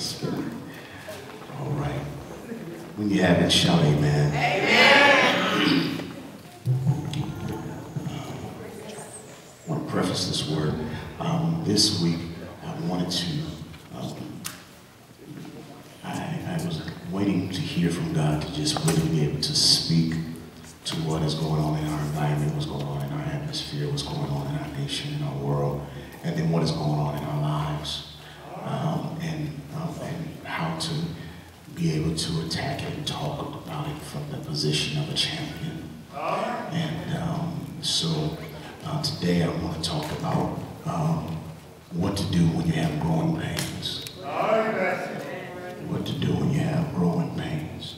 Spirit. All right. When you have it, shout amen. Amen. I want to preface this word. This week, I wanted to, I was waiting to hear from God to just really be able to speak to what is going on in our environment, what's going on in our atmosphere, what's going on in our nation, in our world, and then what is going on in our lives. And how to be able to attack it and talk about it from the position of a champion. And so today I want to talk about what to do when you have growing pains. What to do when you have growing pains.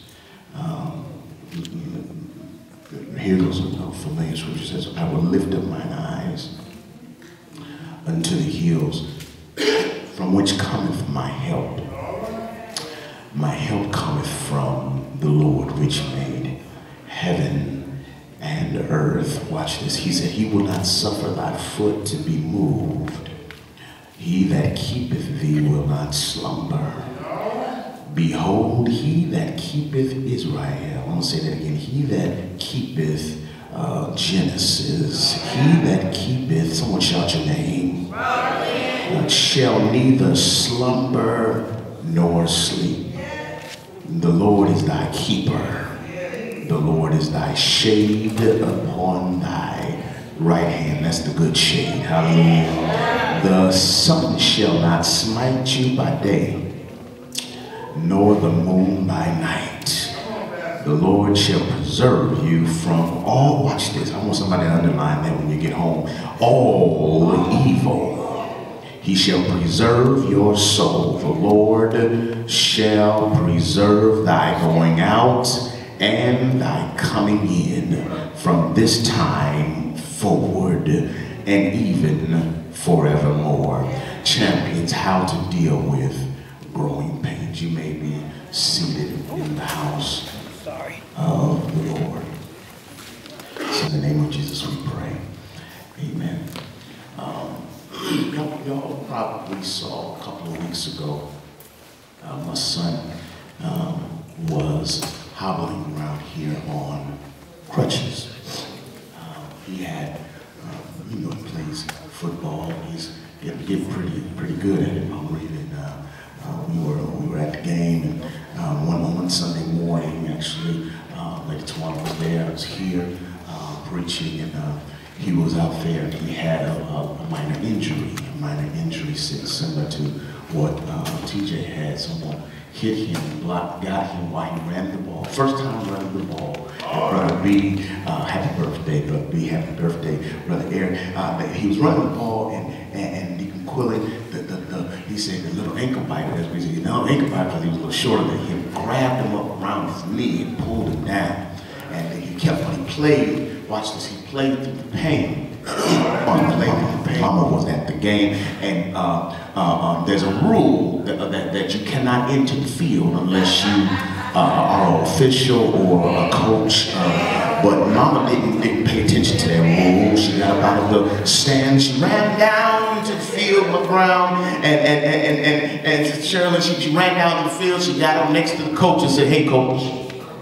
Here goes a familiar scripture says, I will lift up mine eyes unto the hills, from which cometh my help. My help cometh from the Lord, which made heaven and earth. Watch this. He said, he will not suffer thy foot to be moved. He that keepeth thee will not slumber. Behold, he that keepeth Israel. I'm going to say that again. He that keepeth Genesis. He that keepeth, someone shout your name, shall neither slumber nor sleep. The Lord is thy keeper. The Lord is thy shade upon thy right hand. That's the good shade. Hallelujah. The sun shall not smite you by day, nor the moon by night. The Lord shall preserve you from all, watch this, I want somebody to underline that when you get home, all evil. He shall preserve your soul. The Lord shall preserve thy going out and thy coming in from this time forward and even forevermore. Champions, how to deal with growing pains. You may be seated in the house of the Lord. So in the name of Jesus we pray. Amen. Y'all probably saw a couple of weeks ago, my son was hobbling around here on crutches. He had, he plays football. He's getting pretty good at it already. And we were at the game, and one Sunday morning, actually, Lady Tawana was there. I was here preaching, and he was out there. He had a minor injury similar to what TJ had. Someone hit him, got him while he ran the ball. First time running the ball. Brother B, happy birthday, Brother B, happy birthday, Brother Eric. He was running the ball, and Deacon Quillen, he said the little ankle biter, that's what he said, no, ankle biter, because he was a little shorter than him, grabbed him up around his knee and pulled him down. And he kept, when he played, watch this, he played through the pain. Mama was at the game, and there's a rule that you cannot enter the field unless you are an official or a coach. But Mama didn't pay attention to that rule. She got up out of the stand. She ran down to the field on the ground, and Shirley, she ran down to the field. She got up next to the coach and said, "Hey, coach.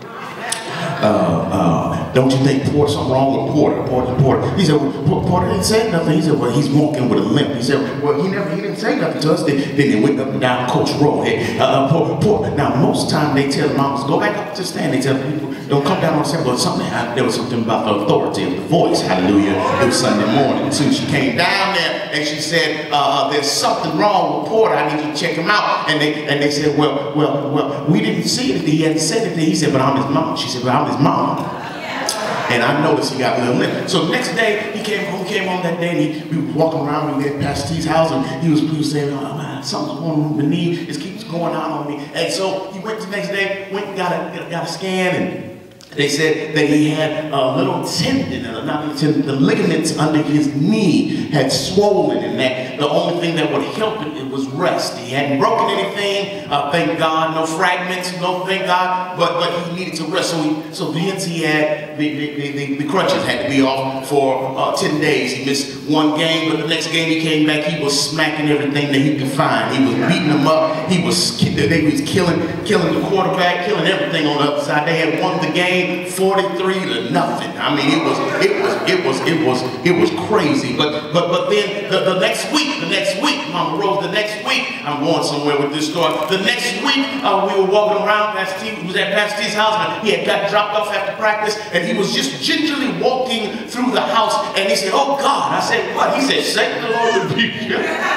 Don't you think something wrong with Porter? He said, well, Porter didn't say nothing. He said, well, he's walking with a limp. He said, well, he didn't say nothing to us. Then they went up and down Coach Rowe. Hey, Porter. Now, most of the time they tell the moms, go back up to the stand. They tell people, don't come down on the stand. But there was something about the authority of the voice. Hallelujah. It was Sunday morning, too. She came down there and she said, there's something wrong with Porter. I need you to check him out. And they said, well, we didn't see anything. He hadn't said anything. He said, but I'm his mom. She said, well, I'm his mom. And I noticed he got a little limp. So the next day, he came home that day, and we were walking around, we were at Pastor T's house, and he was saying, oh man, something's going on with the knee, it keeps going out on me. And so he went the next day, went and got a scan, and they said that he had a little tendon, the ligaments under his knee had swollen, and that the only thing that would help it was rest. He hadn't broken anything, thank God, no fragments, no thank God, but he needed to rest. So hence he had the crutches had to be off for 10 days. He missed one game, but the next game he came back, he was smacking everything that he could find. He was beating them up. They was killing the quarterback, killing everything on the other side. They had won the game 43-0. I mean, it was crazy. But then the next week, Mama Rose, the next week, I'm going somewhere with this story. The next week, we were walking around. He was at Pastor T's house, and he had got dropped off after practice, and he was just gingerly walking through the house, and he said, "Oh God." I said, "What?" He said, "Satan the Lord rebuke you."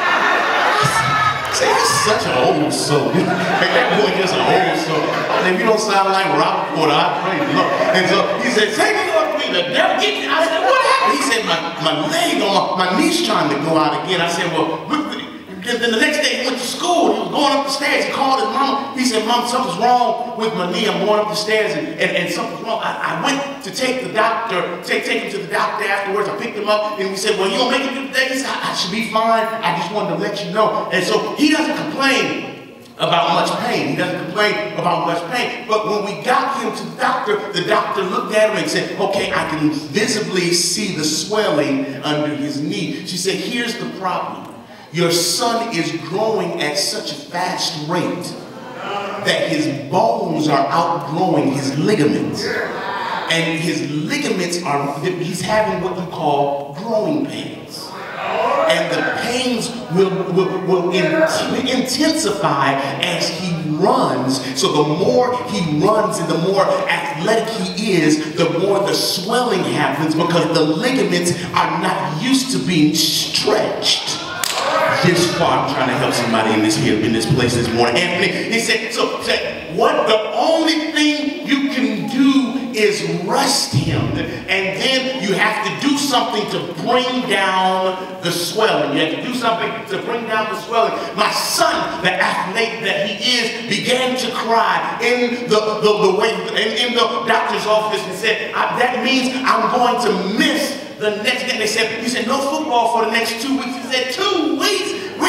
I said, "He's such an old soul." That boy just an old soul. If you don't sound like Reverend Porter, I pray the Lord. And so he said, "Satan the Lord rebuke you. The devil get you." I said, "What happened?" He said, my leg on my knee's trying to go out again." I said, "Well," then the next day he went to school. He was going up the stairs. He called his mama. He said, "Mom, something's wrong with my knee. I'm going up the stairs and something's wrong." I went to take him to the doctor afterwards. I picked him up and we said, "Well, you don't make it through the day?" He said, "I should be fine. I just wanted to let you know." And so he doesn't complain about much pain. He doesn't complain about much pain. But when we got him to the doctor looked at him and said, "Okay, I can visibly see the swelling under his knee." She said, "Here's the problem. Your son is growing at such a fast rate that his bones are outgrowing his ligaments. And his ligaments he's having what you call growing pains. And the pains will intensify as he runs. So the more he runs and the more athletic he is, the more the swelling happens because the ligaments are not used to being stretched." This far, I'm trying to help somebody in this place this morning. Anthony, he said, "What the only thing you can do is rest him, and then you have to do something to bring down the swelling. You have to do something to bring down the swelling." My son, the athlete that he is, began to cry in the doctor's office and said, "That means I'm going to miss the next game." He said, "No football for the next 2 weeks." He said, 2 weeks?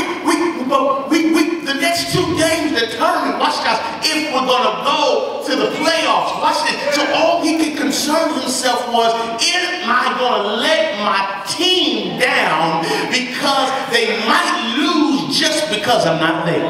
The next 2 games determine, watch this, if we're going to go to the playoffs. Watch this. So all he could concern himself was, am I going to let my team down because they might lose just because I'm not there?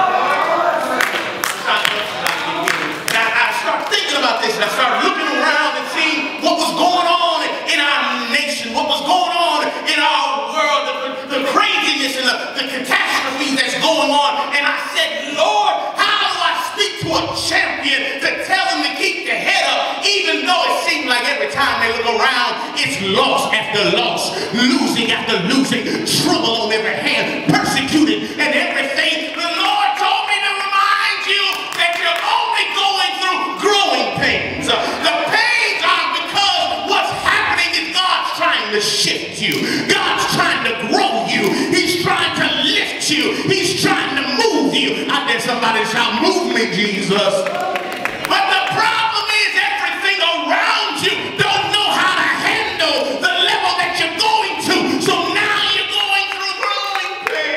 I started thinking about this, and I started looking around and seeing what was going on in our nation, what was going on in our world, the craziness and the catastrophes that's going on. And I said, "Lord, how do I speak to a champion to tell him to keep their head up, even though it seems like every time they look around, it's loss after loss, losing after losing, trouble on every hand, persecuted and everything." The Lord told me to remind you that you're only going through growing pains. The pains are because what's happening is God's trying to shift you. God's trying to grow you. He's trying to lift you. He's trying to move you. I dare somebody shout, "Move me, Jesus." But the problem is everything around you don't know how to handle the level that you're going to. So now you're going through growing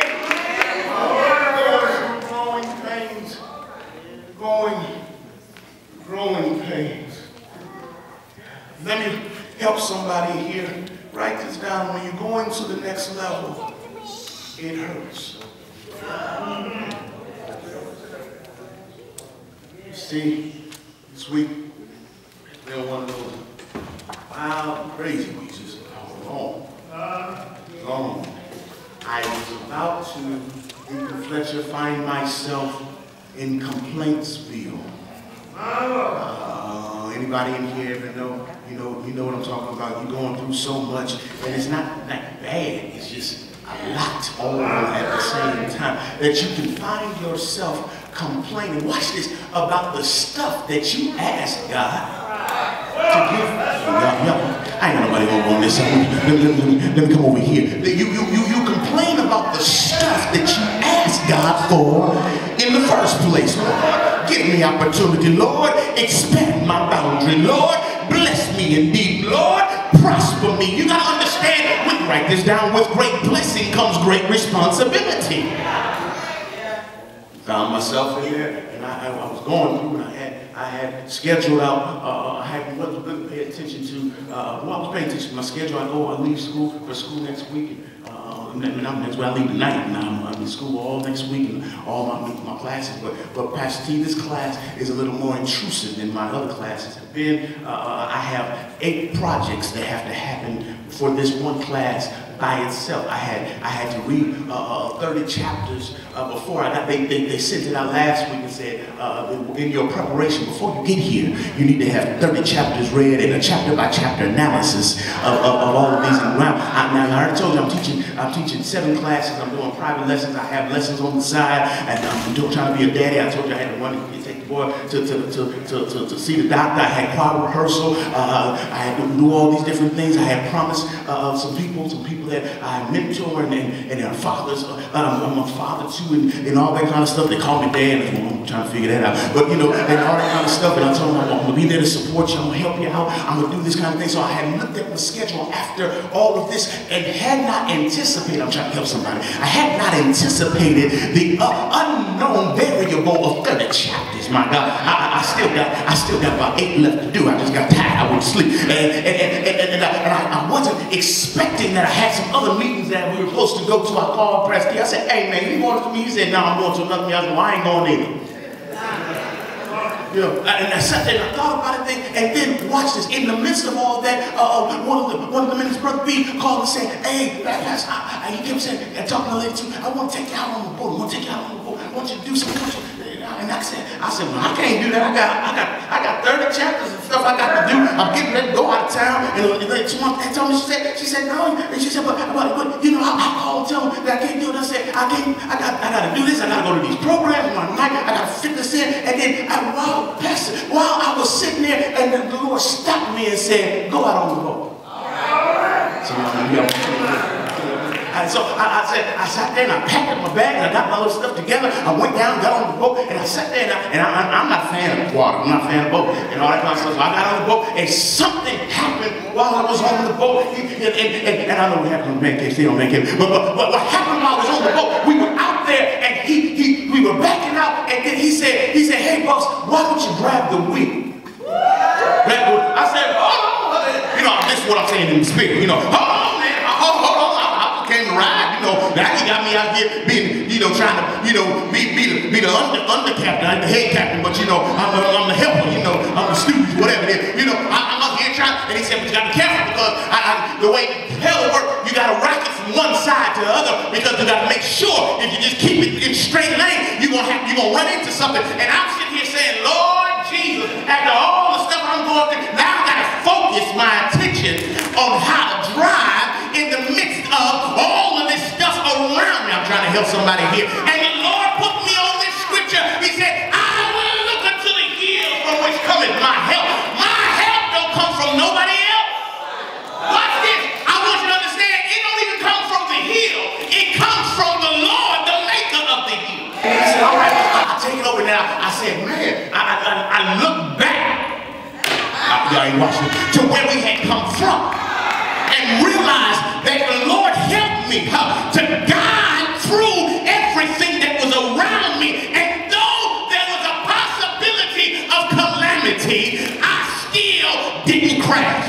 pains. Growing pains. Growing pains. Let me help somebody here. Write this down. When you're going to the next level, it hurts. You see, this week has been one of those wild, crazy weeks. Just long. I was about to, Deacon Fletcher, find myself in Complaintsville. Anybody in here ever know? You know what I'm talking about. You're going through so much, and it's not that bad. It's just a lot all at the same time that you can find yourself complaining. Watch this, about the stuff that you asked God to give. I ain't got nobody gonna go on this. Let me come over here. You complain about the stuff that you asked God for in the first place. Lord, give me opportunity. Lord, expand my boundary. Lord, bless me indeed. Lord, prosper me. You gotta understand, write this down, with great blessing comes great responsibility. Found myself in there, and I was going through, and I had scheduled out, I wasn't going to pay attention to, I was paying attention to my schedule. I leave school for school next week, and that's where I leave tonight, and I'm in school all next week and all my classes. But Pastor T, this class is a little more intrusive than my other classes have been. I have 8 projects that have to happen for this one class by itself. I had to read 30 chapters before I got. They sent it out last week and said, in your preparation before you get here, you need to have 30 chapters read and a chapter by chapter analysis of all of these. And now I already told you I'm teaching 7 classes. I'm doing private lessons. I have lessons on the side, and I'm trying to be a daddy. I told you I had to run and take the boy to see the doctor. I had choir rehearsal. I had to do all these different things. I had promised some people that I mentor and their fathers. I'm a father too, and all that kind of stuff. They call me dad. I'm trying to figure that out. But you know, and all that kind of stuff. And I told them I'm going to be there to support you. I'm going to help you out. I'm going to do this kind of thing. So I had looked at my schedule after all of this and had not anticipated. I'm trying to help somebody. I had not anticipated the unknown variable of 30 chapters. My God, I still got about 8 left to do. I just got tired. I went to sleep, and I wasn't expecting that. I had some other meetings that we were supposed to go to. I called Preston. I said, "Hey man, you going to me?" He said, "No, I'm going to another meeting." I said, "Well, I ain't going either." You know, and I sat there and I thought about it, and then watch this. In the midst of all that, one of the ministers, Brother B, called and said, "Hey, Pastor," he kept saying, and talking to the lady too, "I want to take you out on the boat. I want to take you out on the boat. I want you to do something." And I said, "Well, I can't do that. I got 30 chapters and stuff I got to do. I'm getting ready to go out of town." And she told me, she said, "No." And she said, but you know, I called and tell them that I can't do it. I said, I got to do this. I got to go to these programs on my night. I got to fit this in. And then while I was sitting there, and the Lord stopped me and said, "Go out on the boat." So I sat there and I packed up my bag and I got my little stuff together. I went down, got on the boat, and I sat there and I'm not a fan of water. I'm not a fan of boat and all that kind of stuff. So I got on the boat and something happened while I was on the boat. And I know what happened on the man cave, stay on man cave. But what happened while I was on the boat, we were out there and we were backing out, and then he said, "Hey boss, why don't you grab the wheel?" I said, "Oh," you know, this is what I'm saying in the spirit, you know, "Hold on, man, hold on. Came to ride, you know. Now he got me out here being, you know, trying to, you know, be the under captain, I'm the head captain, but you know, I'm the helper, you know, I'm the student, whatever it is, you know. I'm up here trying." And he said, "But you got to be careful because the way hell works, you got to rock it from one side to the other because you got to make sure if you just keep it in straight lane, you're gonna run into something." And I'm sitting here saying, "Lord Jesus, after all the stuff I'm going through, now I got to focus my attention on how to drive in the midst of all of this stuff around me." I'm trying to help somebody here. And the Lord put me on this scripture. He said, "I will look unto the hills from which cometh my help." My help don't come from nobody else. Watch this. I want you to understand, it don't even come from the hill. It comes from the Lord, the maker of the hill. And he said, "All right, I'll take it over now." I said, "Man," I looked back. I ain't watching to where we had come from. And realize that the Lord helped me to guide through everything that was around me. And though there was a possibility of calamity, I still didn't crash.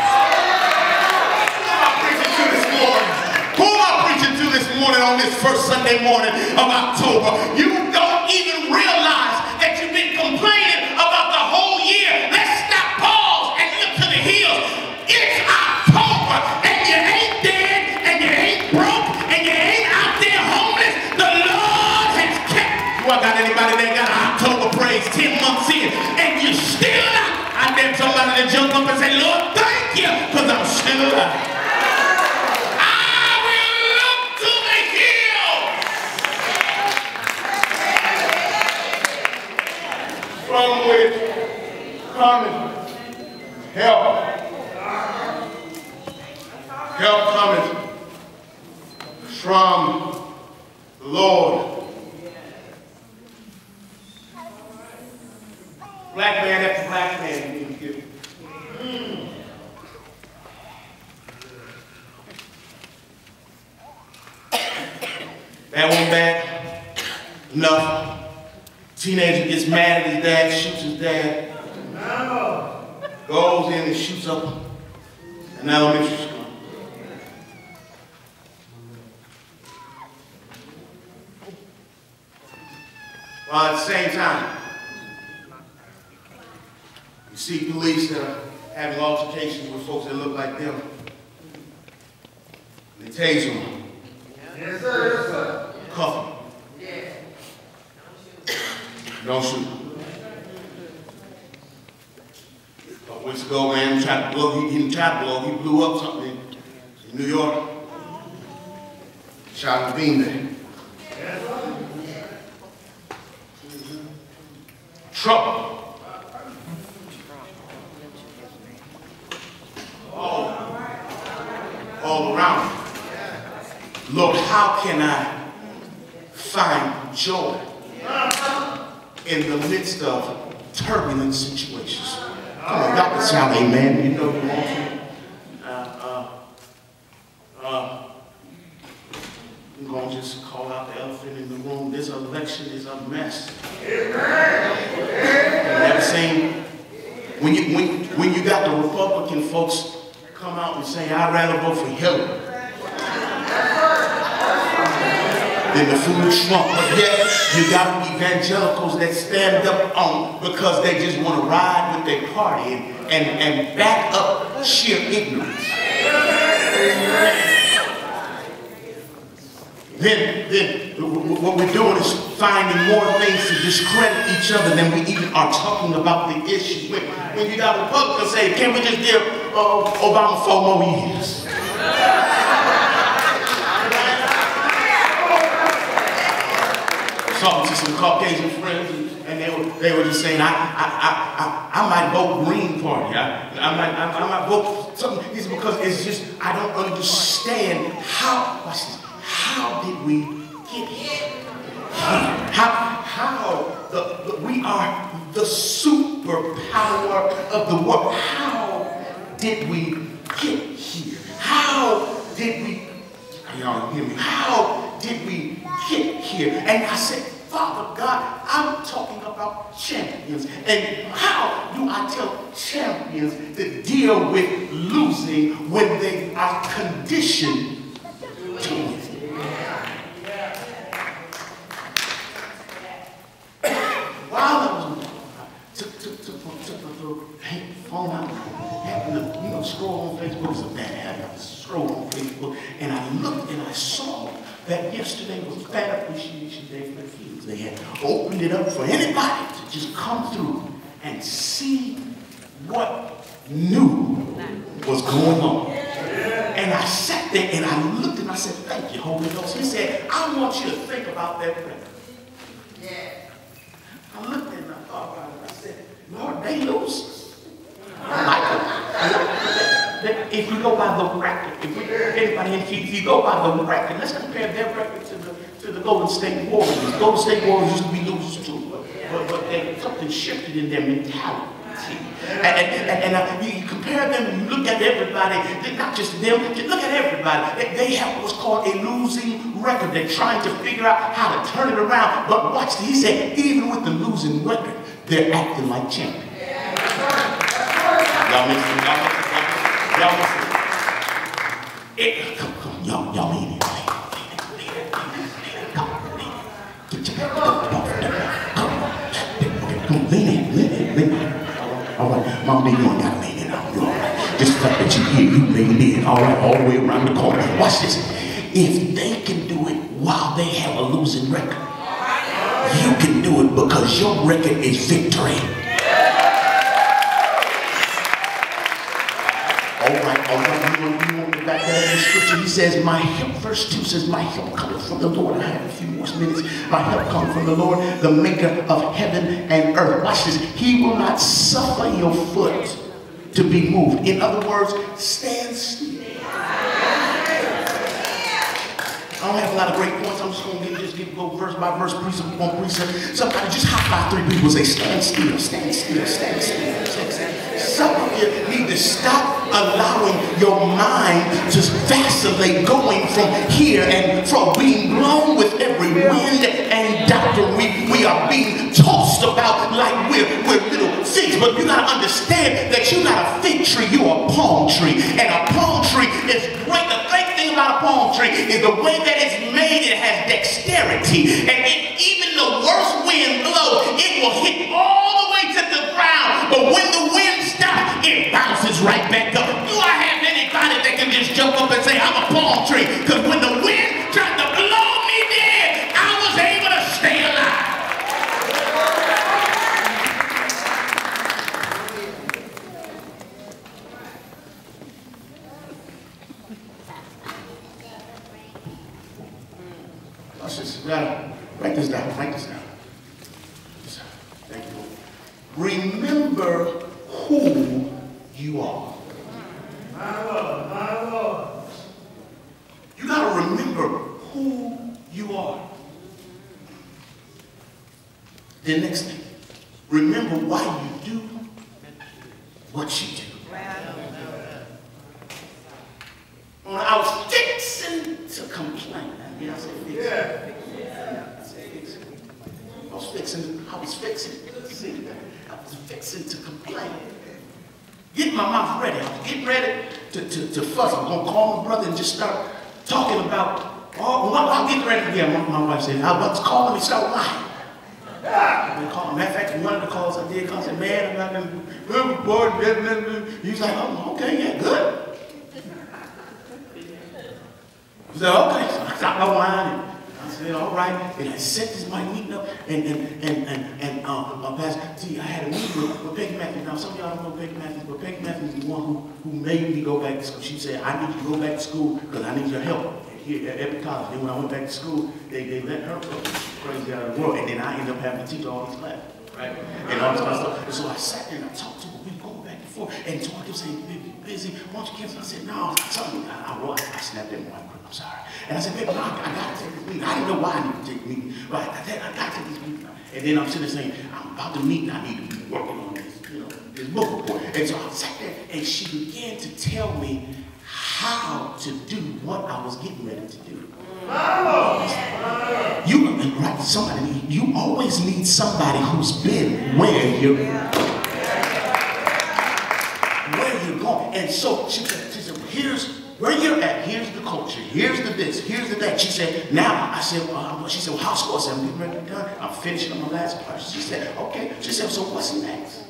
Who am I preaching to this morning on this first Sunday morning of October? You don't even realize that you've been complaining about the whole year. Let's stop, pause, and look to the hills. It's October, and you ain't dead, and you ain't broke, and you ain't out there homeless. The Lord has kept. Do I got anybody that got October praise 10 months in, and you're still alive? I dare somebody to jump up and say, "Lord, thank you, because I'm still alive." I will look to the hills from which cometh help. Help cometh from the Lord. Black man after black man being given. That one bad enough. Teenager gets mad at his dad, shoots his dad. Goes in and shoots up an elementary school. While at the same time, you see police that are having altercations with folks that look like them. They tase them. Yes, sir. Yes, sir. Cuff them. Don't shoot. A couple weeks ago, man, tried to blow. He didn't try to blow. He blew up something in New York. Shot a beam there. Trouble. All around. Lord, how can I find joy in the midst of turbulent situations? Come on, y'all can shout amen. You know you want to. I'm going to just call out the elephant in the room. This election is a mess. Never seen when you got the Republican folks come out and say, I'd rather vote for Hillary than the food Trump. But yet you got evangelicals that stand up on because they just want to ride with their party and back up sheer ignorance. Then what we're doing is finding more things to discredit each other than we even are talking about the issue. When you got Republicans say, can we just give Obama 4 more years? Talking to some Caucasian friends, and they were just saying, I might vote Green Party. I might vote something. It's because it's just, I don't understand how did we get here? How we are the superpower of the world. How did we get here? How did we, y'all hear me? How did we get here? And I said, Father God, I'm talking about champions. And how do I tell champions to deal with losing when they are conditioned to it? While I was took a little phone out, happened to scroll on Facebook. It's a bad habit. I scroll on Facebook, and I looked and I saw that yesterday was Fan Appreciation Day for the Fields. They had opened it up for anybody to just come through and see what new was going on. And I sat there and I looked and I said, thank you, Holy Ghost. He said, I want you to think about that record. I looked and I thought about it. I said, Lord, they lose. If you go by the record, if you go by the record, let's compare their record to the Golden State Warriors. Golden State Warriors used to be losers too, but something shifted in their mentality. And you compare them and you look at everybody, not just them, look at everybody. They have what's called a losing record. They're trying to figure out how to turn it around. But watch this. He said, even with the losing record, they're acting like champions. Y'all listen. Y'all ain't it. Get your lean in. All right, Mom, you ain't got to lean in. All right. Just the fact that you here, you lean in. All right, all the way around the corner. Watch this. If they can do it while they have a losing record, you can do it because your record is victory. All right, you want to back that in the scripture. He says, verse 2 says, my help comes from the Lord. I have a few more minutes. My help comes from the Lord, the maker of heaven and earth. Watch this. He will not suffer your foot to be moved. In other words, stand still. I don't have a lot of great points. I'm just going to go verse by verse, precept upon precept. Somebody just high five 3 people and say, stand still, stand still, stand still, stand still. Some of you need to stop allowing your mind to vacillate, going from here and from being blown with every wind and doctrine. We are being tossed about like we're little figs. But you got to understand that you're not a fig tree, you're a palm tree. And a palm tree is great. The great thing about a palm tree is the way that it's made, it has dexterity. And even the worst wind right back up. Do I have anybody that can just jump up and say, I'm a palm tree? Because when the wind tried to blow me dead, I was able to stay alive. Write this down. Write this down. Thank you. Remember who you are. My Lord, my Lord. You got to remember who you are. The next thing, remember why you do what you do. When I was fixing to complain, I said fixing. Yeah. I was fixing to complain. Get my mouth ready. I was getting ready to fuss. I'm going to call my brother and just start talking about, I'm getting ready. Yeah, my wife said, I was calling me, start lying. Matter of fact, one of the calls I did, I said, man, I've been bored. He was like, oh, okay, yeah, good. He said, okay. So I stopped my wine. I said, all right. And I set this my meeting up. And Pastor T, I had a meeting with Peggy Matthews. Now, some of y'all don't know Peggy Matthews, but Peggy Matthews is the one who made me go back to school. She said, I need you to go back to school because I need your help here at every college. Then when I went back to school, they let her go crazy out of the world. And then I ended up having to teach all these classes, right? And all this kind of stuff. And so I sat there and I talked to her. We were going back and forth. And so I kept saying, baby, busy. Why don't you cancel? I said, no, something. I snapped at my wife. I'm sorry. And I said, baby, no, I got to take this meeting. I didn't know why I needed to take the meeting. But I got to take this meeting. And then I'm sitting there saying, I'm about to meet and I need to be working on this, this book report. And so I sat there and she began to tell me how to do what I was getting ready to do. You always need somebody who's been where you're going. And so she said, here's where you're at, here's the culture, here's the this, here's the that. She said, now, I said, she said, well, how's school? I said, I'm getting ready to be done. I'm finishing up my last class. She said, okay. She said, so what's next?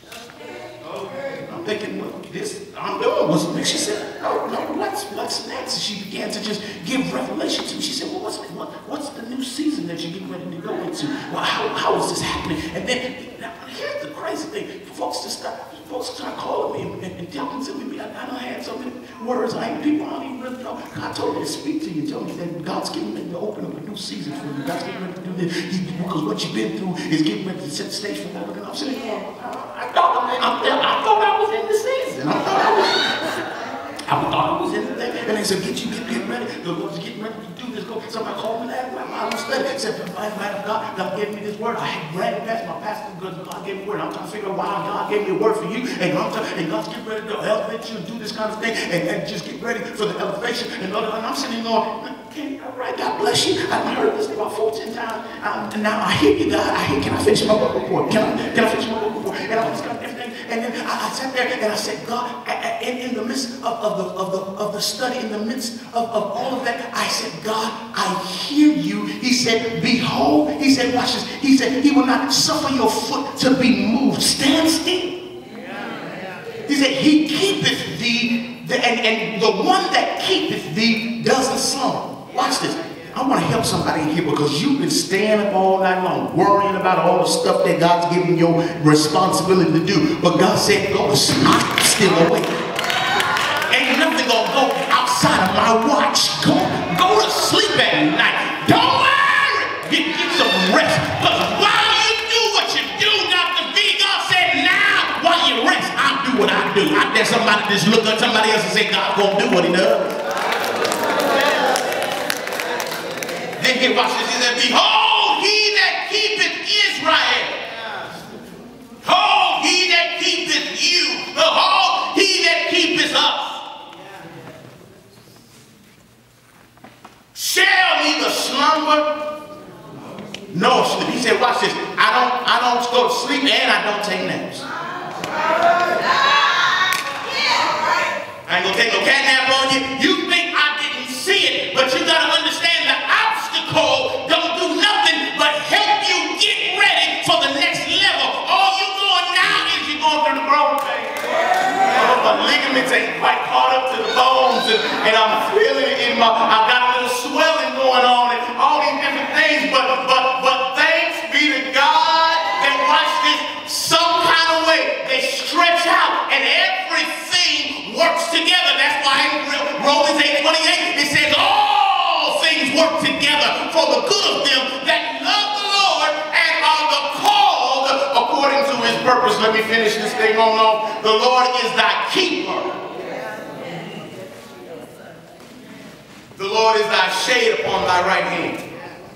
Okay. I'm thinking, well, I'm doing what's next. She said, no, what's next? And she began to just give revelation to me. She said, well, what's the new season that you're getting ready to go into? Well, how is this happening? And then, now, here's the crazy thing. Folks start calling me and talking to me. I don't have so many words. People I don't even really know. God told me to speak to you and tell me that God's getting ready to open up a new season for you. God's getting ready to do this. Because what you've been through is getting ready to set the stage for more. And I'm sitting there, I thought I was in the season. I thought I was in the thing. And they said, get ready. The Lord's getting ready to do this. Somebody called me last night. I was studying. Said, man of God gave me this word. I had read it past my pastor because God gave me a word. I'm trying to figure out why God gave me a word for you. And God's getting ready to elevate you and do this kind of thing. And just get ready for the elevation. And I'm sitting there going, okay, all right, God bless you. I've heard this about 14 times. And now I hear you, God. Can I finish my book report? Can I finish my book report? And all this kind of everything. And then I sat there and I said, God, in the midst of the study, in the midst of all of that, I said, God, I hear you. He said, behold, he said, watch this. He said, he will not suffer your foot to be moved. Stand still. He said, he keepeth thee, and the one that keepeth thee doesn't slumber. Watch this. I want to help somebody in here because you've been staying up all night long worrying about all the stuff that God's given you responsibility to do. But God said, go to sleep. I'm still awake. Ain't nothing going to go outside of my watch. Go to sleep at night. Don't worry. Get some rest. Because while you do what you do, Dr. V, God said, now, while you rest, I'll do what I do. I dare somebody just look at somebody else and say, God's going to do what he does. Then he watch this. He said, behold, he that keepeth Israel. Behold, he that keepeth you. Behold, he that keepeth us. Shall neither slumber nor sleep. He said, watch this. I don't go to sleep and I don't take naps. I ain't gonna take no cat nap on you. You think I didn't see it, but you gotta understand the obstacle don't do nothing but help you get ready for the next level. All you doing now is you're going through the growing phase. ligaments ain't quite caught up to the bones, and I'm feeling it in my, I got a little swelling going on and all these different things, but thanks be to God that, watch this, some kind of way they stretch out and everything works together. That's why in Romans 8:28 it says all things work together for the good of them that love the Lord and are the called according to his purpose. Let me finish this thing on off. The Lord is thy keeper. The Lord is thy shade upon thy right hand.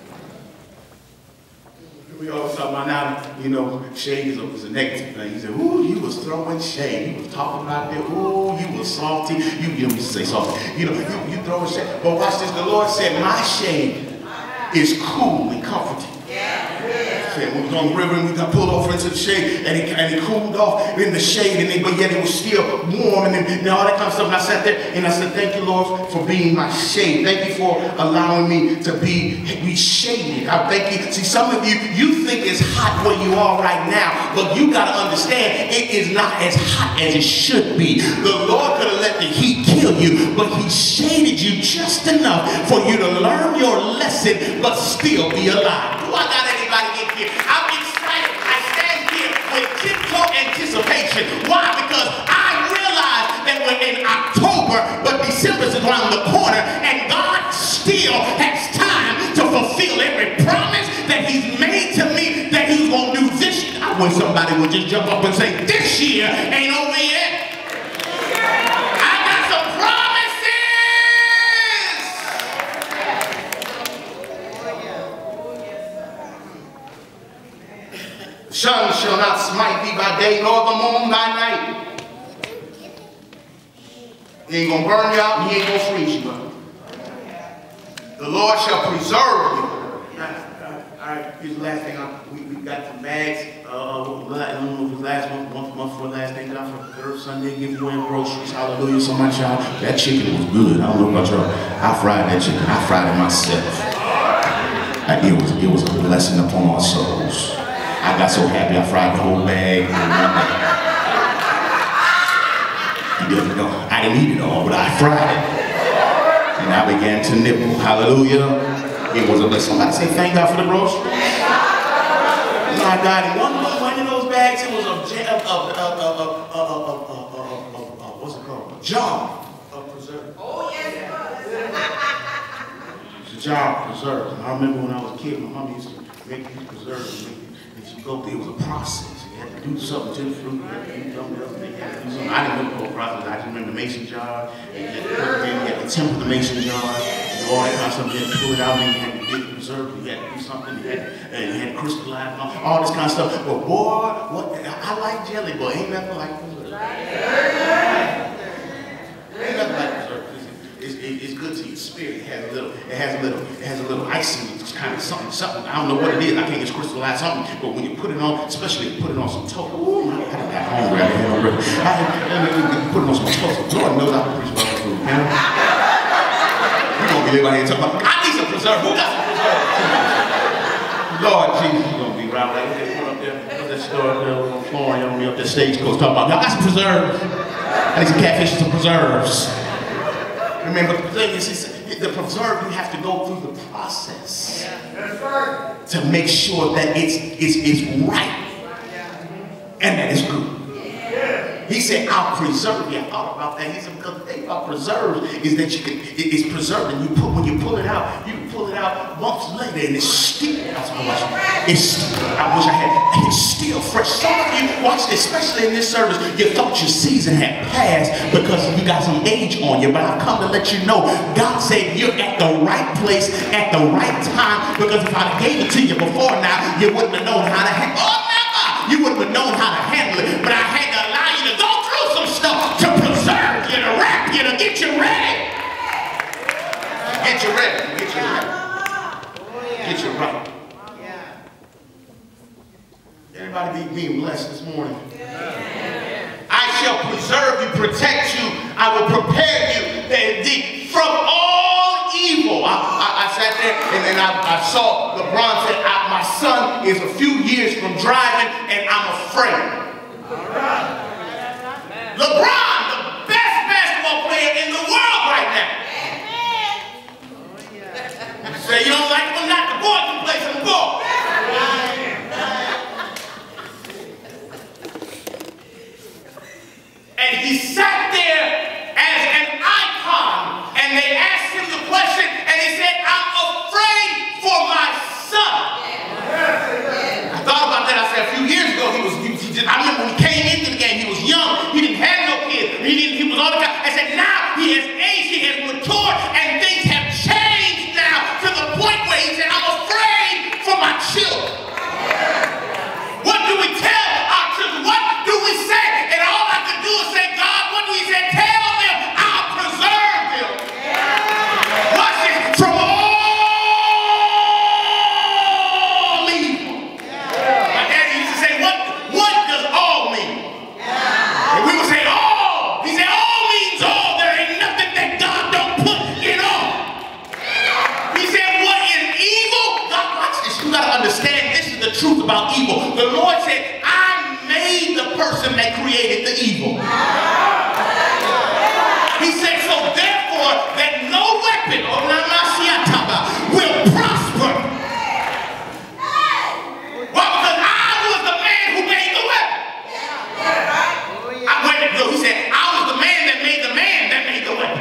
We always talk about now, you know, shade is a negative thing. He said, ooh, you was throwing shade. You was talking about that. Ooh, you was salty. You don't say salty. You know, you throwing shade. But watch this. The Lord said, my shade is cool and comforting. When we was on the river and we got pulled over into the shade and it cooled off in the shade, but yet it was still warm and all that kind of stuff. And I sat there and I said, thank you, Lord, for being my shade. Thank you for allowing me to be shaded. I thank you. See, some of you think it's hot where you are right now, but you got to understand it is not as hot as it should be. The Lord could have let the heat kill you, but he shaded you just enough for you to learn your lesson, but still be alive. Do I got anybody in here? I'm excited. I stand here with tiptoe anticipation. Why? Because I realize that we're in October, but December's around the corner, and God still has time to fulfill every promise that he's made to me that he's going to do this year. I wish somebody would just jump up and say, this year ain't over yet. I got some promises. The sun shall not smite thee by day, nor the moon by night. He ain't going to burn you out, and he ain't going to freeze you up. The Lord shall preserve you. All right, here's the last thing. We got some bags. I don't know if it was last month before last thing. Got for the third Sunday, giving away groceries. Hallelujah, so much, y'all. That chicken was good. I don't know about y'all. I fried that chicken. I fried it myself. It was a blessing upon our souls. I got so happy I fried the whole bag. I didn't eat it all, but I fried it. And I began to nibble. Hallelujah. It was a blessing. Somebody say thank God for the groceries. My God, in one of those bags, it was what's it called? A jar of preserves. Oh, yes. It's a jar of preserves. And I remember when I was a kid, my mom used to make these preserves. And she go through, it was a process. You had to do something to the fruit. You had to do something else. I didn't know the whole process. I just remember the mason jar. And you had to put it in. You had to temper the mason jar. And all that kind of stuff. You had to pull it out. And you had to get it preserved. You had to do something. You had to crystallize. All this kind of stuff. But boy, I like jelly, but ain't nothing like preserve. Ain't nothing like preserve. It's good to your spirit. It has a little icing. It's kind of something. I don't know what it is. I can't just crystallize something. But when you put it on, especially if you put it on some toast. Ooh, I got hungry. You put it on some toast. Lord knows I can preach about that food. We're gonna be living out here talking about. I need some preserve. Who got some preserve? Lord Jesus, you're gonna be right there. Put up there. Put that store up there on the floor. You're gonna be up there stagecoach talking about. Y'all got some preserves. I need some catfish and some preserves. Remember, the thing is, the preserve, you have to go through the process to make sure that it's right and that it's good. He said, I'll preserve you. I thought about that. He said, because the thing about preserves is that it's preserved, and when you pull it out, you can pull it out months later, and it's still, it's still fresh. Some of you, watch this, especially in this service, you thought your season had passed because you got some age on you, but I've come to let you know, God said you're at the right place at the right time, because if I gave it to you before now, you wouldn't have known how to handle it. Oh, never! You wouldn't have known how to handle it, but I had to allow you to go through some stuff to preserve you, to wrap you, to get you ready. Get you ready. Get you ready. Get you right. Everybody be being blessed this morning. I shall preserve you, protect you. I will prepare you from all evil. I sat there and then I saw LeBron said, my son is a few years from driving and I'm afraid. LeBron, the best anywhere in the world right now. You say you don't like them, not the boy can play some ball. And he sat there as an icon, and they asked him the question, and he said, I'm afraid for my son. I thought about that. I said a few years ago, I remember when he came into the game, he was young, he didn't have no kids, he was all the time. I said, now he has aged, he has matured, and things have changed now to the point where he said, I'm afraid for my children. What do we tell our children? What do we say? And all I can do is say, God, what do we say? Tell them I'll preserve them. Watch it, from all evil. My daddy used to say, what does all mean? And we would say all. He said all means all. There ain't nothing that God don't put in all. He said what is evil? God, watch this. You got to understand this is the truth about evil. The Lord said, I made the person that created the evil. He said, so therefore, that no weapon will prosper. Why? Because I was the man who made the weapon. He said, I was the man that made the weapon.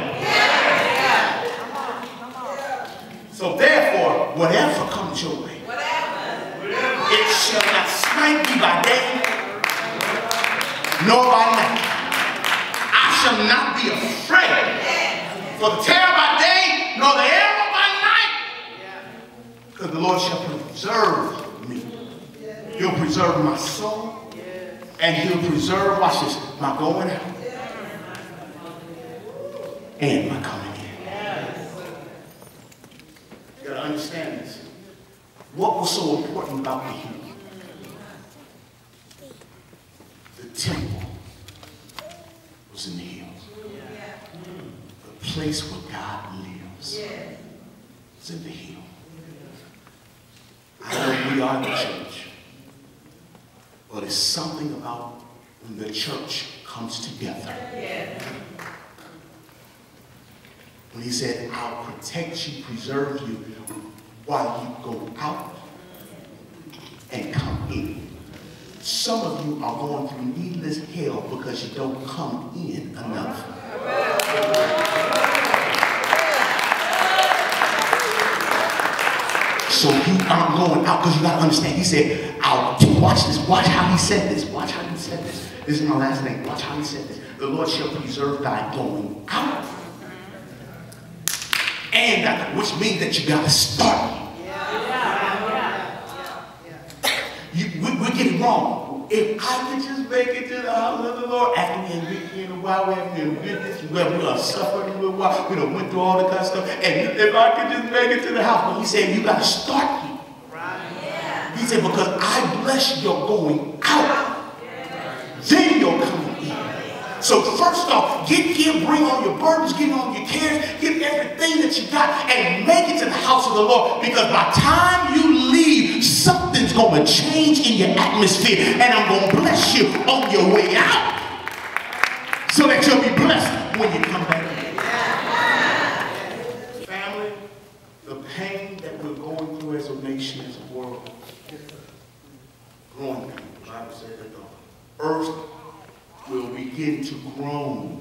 So therefore, whatever comes your way, it shall not smite me by day, nor by night. I shall not be afraid for the terror by day, nor the arrow by night. Because the Lord shall preserve me. He'll preserve my soul. And he'll preserve, watch this, my going out and my coming in. You gotta understand this. What was so important about the hill? The temple was in the hills. The place where God lives is in the hill. I know we are the church. But it's something about when the church comes together. When he said, I'll protect you, preserve you, while you go out and come in. Some of you are going through needless hell because you don't come in enough. So you aren't going out because you got to understand. He said, watch this. Watch how he said this. Watch how he said this. This is my last name. Watch how he said this. The Lord shall preserve thy going out. And which means that you got to start. We're getting wrong. If I could just make it to the house of the Lord, after we ain't been in a while, we haven't been this, we're going to suffer a little while, we done went through all the kind of stuff, and if I could just make it to the house, but he said, you got to start here. He said, because I bless your going out, then you're coming in. So first off, get here, bring all your burdens, get all your cares, get everything that you got, and make it to the house of the Lord. Because by the time you leave, something's going to change in your atmosphere, and I'm going to bless you on your way out, so that you'll be blessed when you come back in. Family, the pain that we're going through as a nation, as a world, growing. The Bible said that the earth will begin to groan,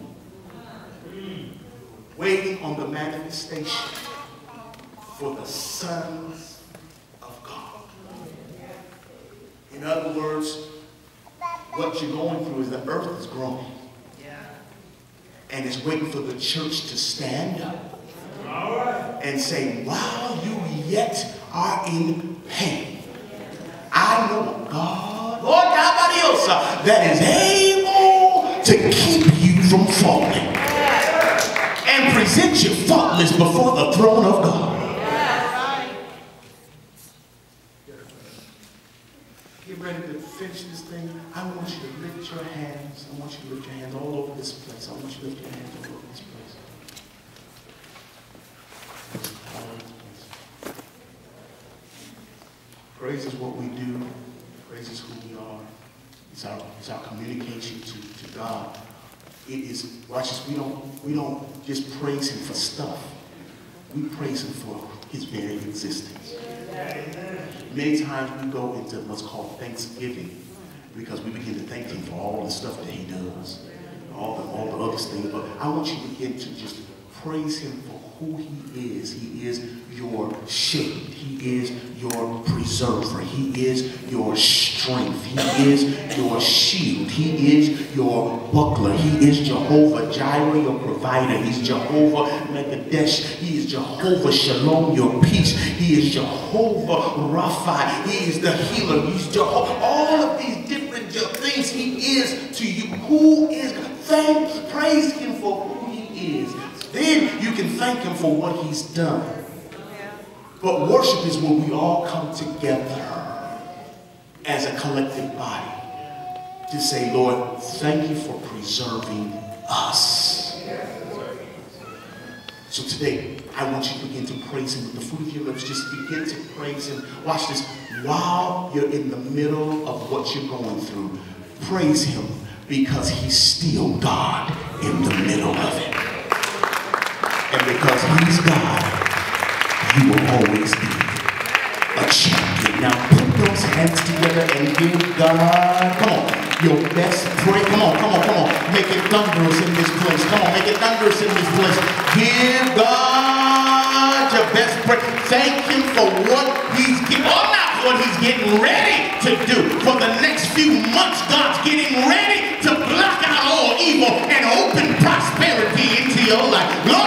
waiting on the manifestation for the sons of God. In other words, what you're going through is the earth is growing, and it's waiting for the church to stand up and say, while you yet are in pain, I know a God, Lord God, that is able to keep you from falling and present you faultless before the throne of God. Get ready to finish this thing. I want you to lift your hands. I want you to lift your hands all over this place. I want you to lift your hands all over this place. Praise is what we do. Praise is who we are. It's our communication to God. it is, watch this, we don't just praise him for stuff. We praise him for his very existence. Many times we go into what's called Thanksgiving because we begin to thank him for all the stuff that he does, all the other things. But I want you to begin to just praise him for who he is. He is your shade. He is your preserver. He is your strength. He is your shield. He is your buckler. He is Jehovah Jireh, your provider. He's Jehovah Mekadesh. He is Jehovah Shalom, your peace. He is Jehovah Rapha. He is the healer. He's Jehovah. All of these different things he is to you. Who is? Praise him for who he is. Then you can thank him for what he's done. But worship is when we all come together as a collective body to say, Lord, thank you for preserving us. So today, I want you to begin to praise him with the fruit of your lips. Just begin to praise him. Watch this. While you're in the middle of what you're going through, praise him because he's still God in the middle of it. And because he's God, you will always be a champion. Now put those hands together and give God, come on, your best praise. Come on. Make it thunderous in this place. Come on, make it thunderous in this place. Give God your best praise. Thank him for what he's getting, or not what he's getting ready to do. For the next few months, God's getting ready to block out all evil and open prosperity into your life. Lord,